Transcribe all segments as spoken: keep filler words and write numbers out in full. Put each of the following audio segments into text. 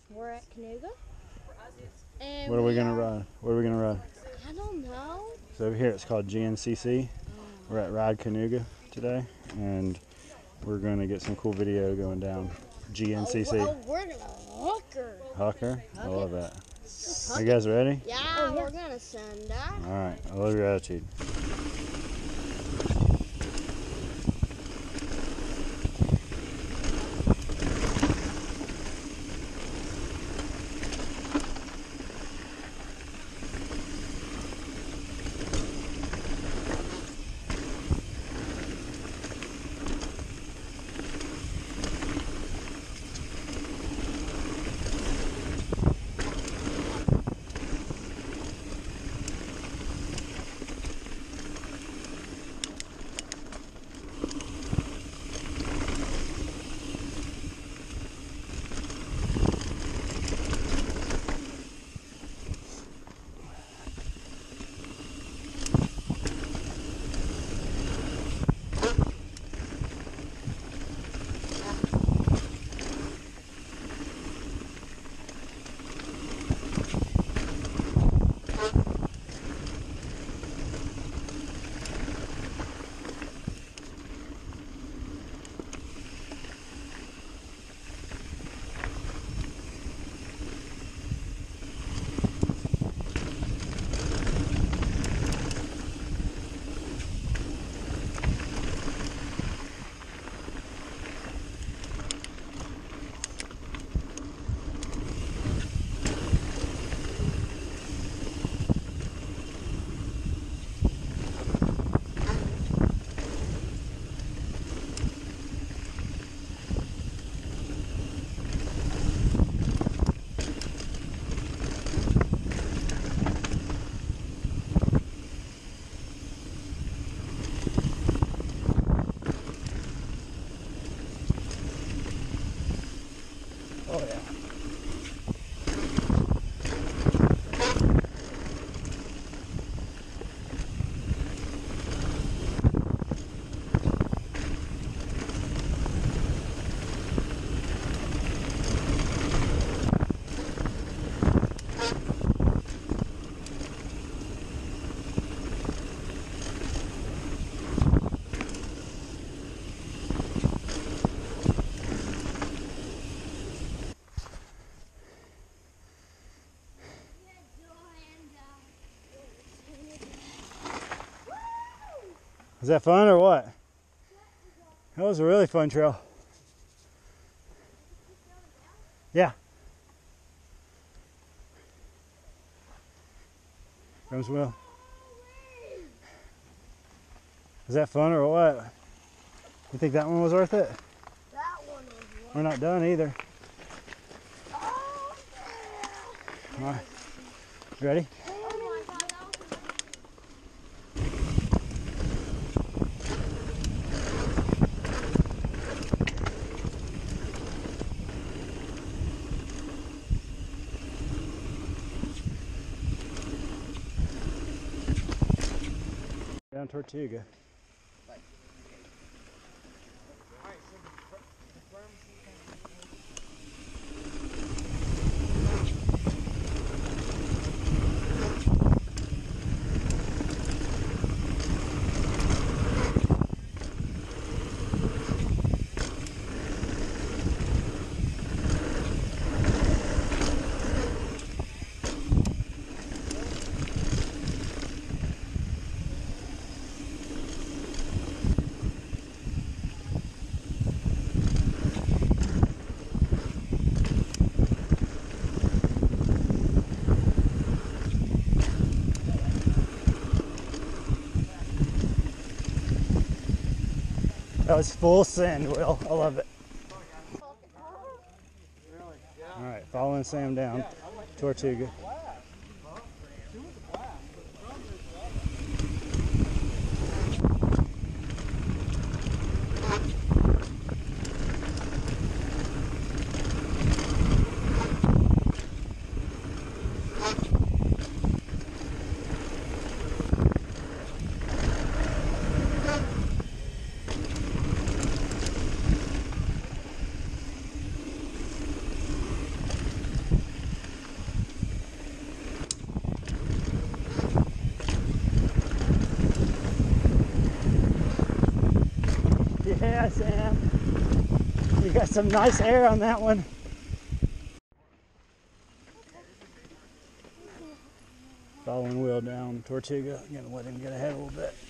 We're at Kanuga. And What are we, we gonna are, ride? What are we gonna ride? I don't know. So over here it's called G N C C. Oh. We're at Ride Kanuga today, and we're gonna get some cool video going down G N C C. Oh, we're gonna hooker. Hawker? I Hook love it. that. Hook You guys ready? Yeah, oh, we're gonna send that. All right. I love your attitude. Oh yeah. Was that fun or what? That was a really fun trail. Yeah. Comes Will. Was that fun or what? You think that one was worth it? That one was worth We're not done either. Oh, yeah. All right. You ready? Down Tortuga. That was full send, Will. I love it. All right, following Sam down, Tortuga. Sam. You got some nice air on that one. Following Will down Tortuga. I'm gonna let him get ahead a little bit.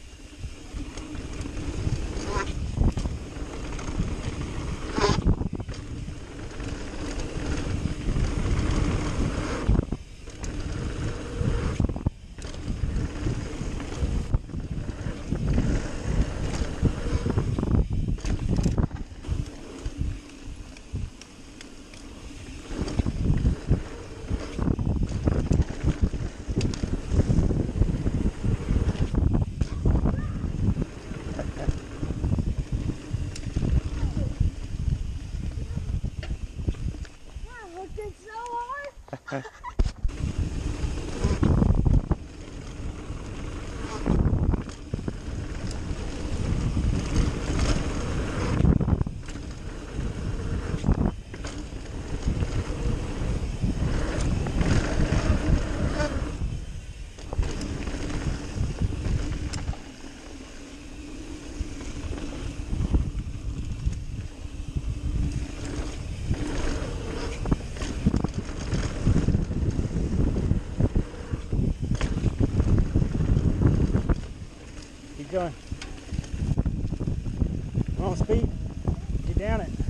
Keep going. Come on, speed. Get down it.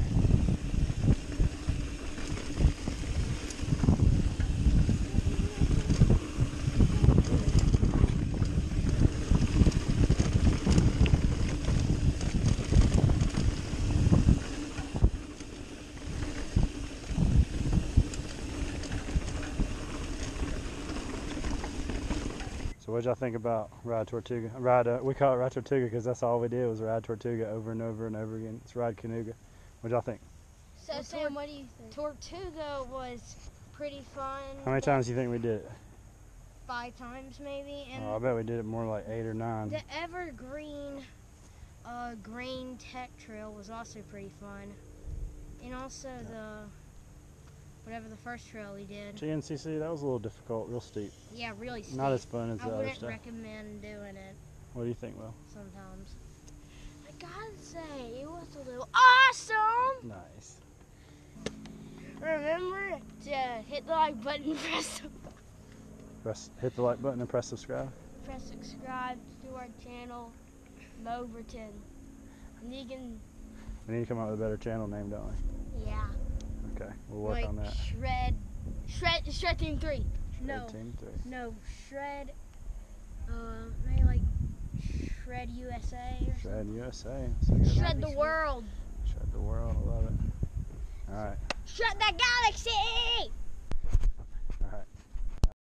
So what y'all think about Ride Tortuga? Ride, uh, we call it Ride Tortuga because that's all we did was ride Tortuga over and over and over again. It's Ride Kanuga. What y'all think? So well, Sam, what do you think? Tortuga was pretty fun. How many times do you think we did it? Five times maybe. And oh, I bet we did it more like eight or nine. The evergreen uh, green Tech Trail was also pretty fun. And also yeah. the, whatever the first trail we did. G N C C, that was a little difficult, real steep. Yeah, really steep. Not as fun as the I other stuff. wouldn't recommend doing it. What do you think, Will? Sometimes. I gotta say, it was a little awesome! Nice. Remember to hit the like button and press, press hit the like button and press subscribe. Press subscribe to our channel, Moverton. And you can. We need to come up with a better channel name, don't we? Yeah. Okay, we'll work like on that. Shred, Shred, Shred Team Three. Shred no. Team Three. No, Shred. Uh, maybe like Shred U S A. Or Shred something. U S A. Shred the world. Shred the world. I love it. All right. Shred the galaxy!